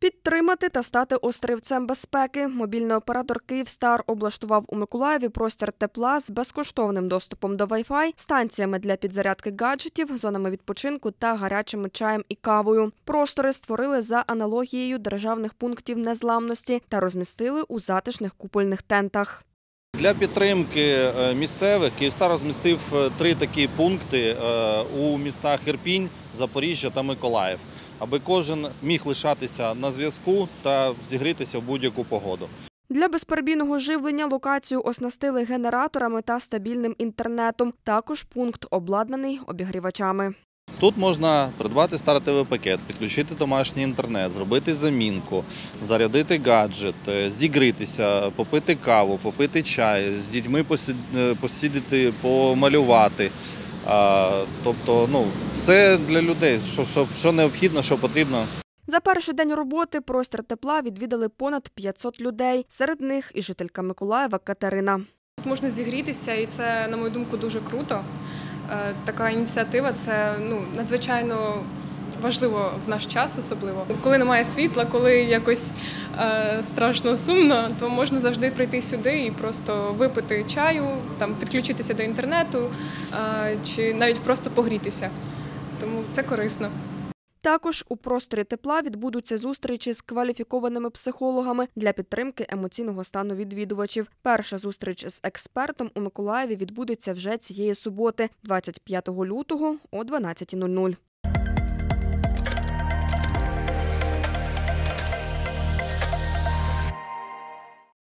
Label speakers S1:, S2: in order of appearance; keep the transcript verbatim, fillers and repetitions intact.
S1: Підтримати та стати острівцем безпеки. Мобільний оператор «Київстар» облаштував у Миколаєві простір тепла з безкоштовним доступом до Wi-Fi, станціями для підзарядки гаджетів, зонами відпочинку та гарячим чаєм і кавою. Простори створили за аналогією державних пунктів незламності та розмістили у затишних купольних тентах.
S2: Для підтримки місцевих «Київстар» розмістив три такі пункти у містах Ірпінь, Запоріжжя та Миколаїв, аби кожен міг лишатися на зв'язку та зігрітися в будь-яку погоду.
S1: Для безперебійного живлення локацію оснастили генераторами та стабільним інтернетом. Також пункт обладнаний обігрівачами.
S2: Тут можна придбати стартовий пакет, підключити домашній інтернет, зробити замінку, зарядити гаджет, зігрітися, попити каву, попити чай, з дітьми посидіти, помалювати. Тобто, ну, все для людей, що, що, що необхідно, що потрібно.
S1: За перший день роботи простір тепла відвідали понад п'ятсот людей. Серед них і жителька Миколаєва Катерина.
S3: Можна зігрітися, і це, на мою думку, дуже круто. Така ініціатива – це ну, надзвичайно важливо в наш час особливо. Коли немає світла, коли якось е, страшно сумно, то можна завжди прийти сюди і просто випити чаю, там, підключитися до інтернету е, чи навіть просто погрітися. Тому це корисно.
S1: Також у просторі тепла відбудуться зустрічі з кваліфікованими психологами для підтримки емоційного стану відвідувачів. Перша зустріч з експертом у Миколаєві відбудеться вже цієї суботи, двадцять п'ятого лютого о дванадцятій нуль нуль.